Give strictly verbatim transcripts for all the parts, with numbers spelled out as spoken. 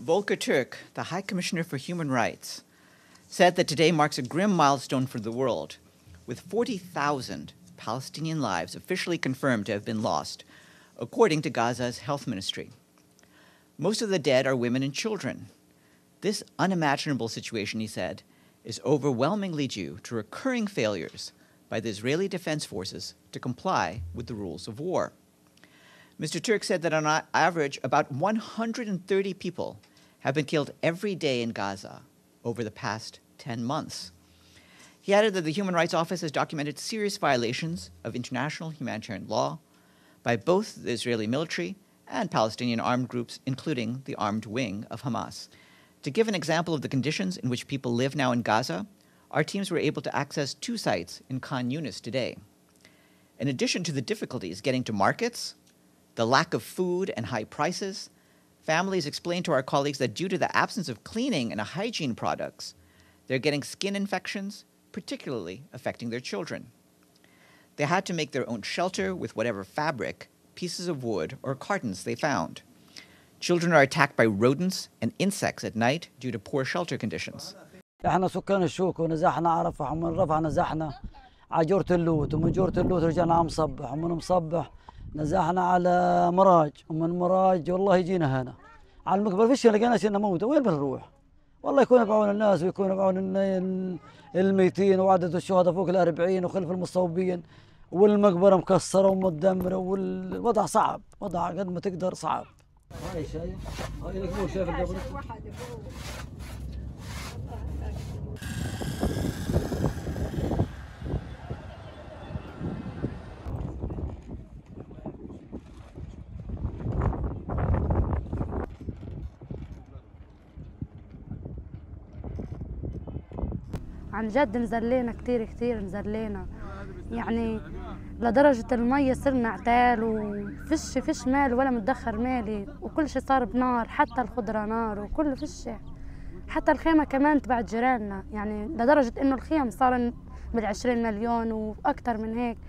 Volker Turk, the High Commissioner for Human Rights, said that today marks a grim milestone for the world, with forty thousand Palestinian lives officially confirmed to have been lost, according to Gaza's health ministry. Most of the dead are women and children. This unimaginable situation, he said, is overwhelmingly due to recurring failures by the Israeli Defense Forces to comply with the rules of war. Mister Turk said that on average, about one hundred thirty people have been killed every day in Gaza over the past ten months. He added that the Human Rights Office has documented serious violations of international humanitarian law by both the Israeli military and Palestinian armed groups, including the armed wing of Hamas. To give an example of the conditions in which people live now in Gaza, our teams were able to access two sites in Khan Yunis today. In addition to the difficulties getting to markets, the lack of food and high prices, families explained to our colleagues that due to the absence of cleaning and hygiene products, they're getting skin infections, particularly affecting their children. They had to make their own shelter with whatever fabric, pieces of wood, or cartons they found. Children are attacked by rodents and insects at night due to poor shelter conditions. احنا سكان الشوك ونزحنا على رفح ومن رفح نزحنا على جورة اللوت ومن جورة اللوت رجعنا على مصبح ومن مصبح نزحنا على مراج ومن مراج والله يجينا هنا على المقبره فيش لقينا سنه موته وين بنروح؟ والله يكون بعون الناس ويكون بعون الميتين وعدد الشهداء فوق الأربعين وخلف المصوبين والمقبره مكسره ومدمره والوضع صعب، وضع قد ما تقدر صعب. هاي شايف؟ هاي لك مو شايف القبر؟ عن جد نزلينا كتير كتير نزلينا، يعني لدرجة المية صرنا عتال وفش فيش مال ولا متدخر مالي وكل شيء صار بنار، حتى الخضرة نار وكل فيش، حتى الخيمة كمان تبع جيراننا، يعني لدرجة إنه الخيم صار بالعشرين مليون وأكتر من هيك.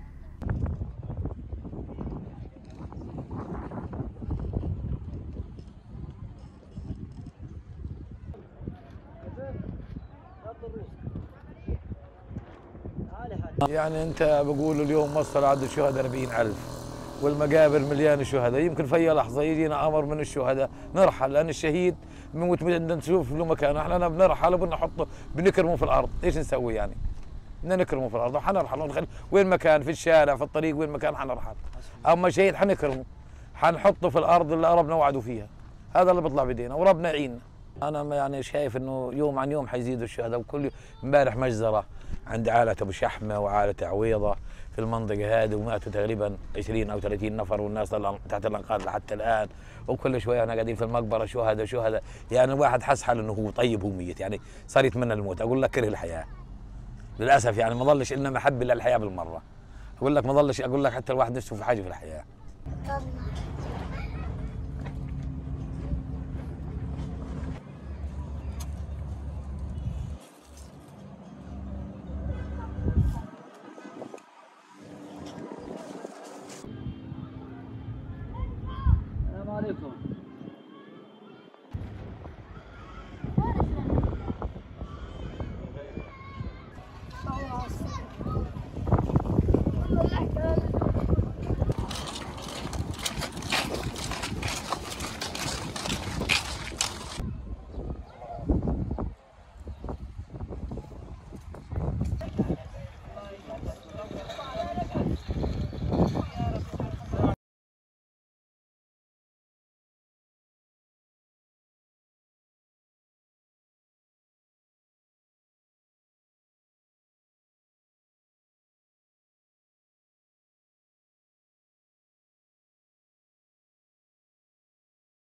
يعني انت بقول اليوم مصر عدد الشهداء أربعين ألف والمقابر مليانه شهداء، يمكن في اي لحظه يجينا امر من الشهداء نرحل، لان الشهيد بنموت بدنا نشوف له مكان، احنا بنرحل وبنحطه بنكرمه في الارض، ايش نسوي يعني؟ بدنا نكرمه في الارض وحنرحل ونخلي وين مكان في الشارع في الطريق وين مكان حنرحل، اما شهيد حنكرمه حنحطه في الارض اللي ربنا وعده فيها، هذا اللي بيطلع بدينا وربنا يعيننا. انا يعني شايف انه يوم عن يوم حيزيدوا الشهداء، وكل امبارح مجزره عند عائله ابو شحمه وعائله عويضه في المنطقه هذه وماتوا تقريبا عشرين او ثلاثين نفر، والناس تحت الانقاض لحتى الان، وكل شويه احنا قاعدين في المقبره شهداء شهداء، يعني الواحد حس حاله انه هو طيب هو ميت، يعني صار يتمنى الموت. اقول لك كره الحياه للاسف، يعني ما ظلش لنا محبه للحياه بالمره، اقول لك ما ظلش، اقول لك حتى الواحد نفسه في حاجه في الحياه.